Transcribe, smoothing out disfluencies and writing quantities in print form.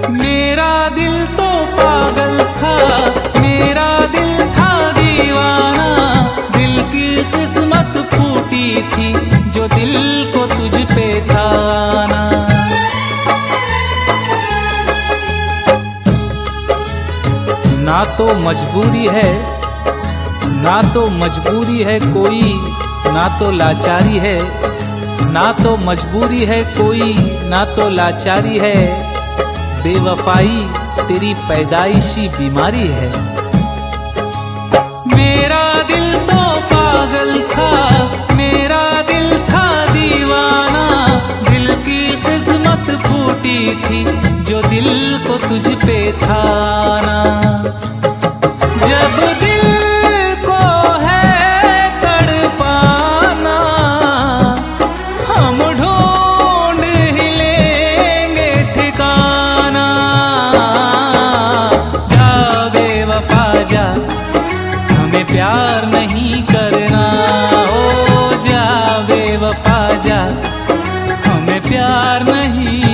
मेरा दिल तो पागल था, मेरा दिल था दीवाना, दिल की किस्मत फूटी थी जो दिल को तुझ पे था आना। ना तो मजबूरी है, ना तो मजबूरी है कोई, ना तो लाचारी है, ना तो मजबूरी है कोई, ना तो लाचारी है, बेवफाई तेरी पैदाइशी बीमारी है। मेरा दिल तो पागल था, मेरा दिल था दीवाना, दिल की किस्मत फूटी थी जो दिल को तुझ पे था ना। जब दिल को है तड़पाना, हम ढूंढ ही लेंगे ठिकाना। जा बेवफा जा, हमें प्यार नहीं करना, हो जा बेवफा जा, हमें प्यार नहीं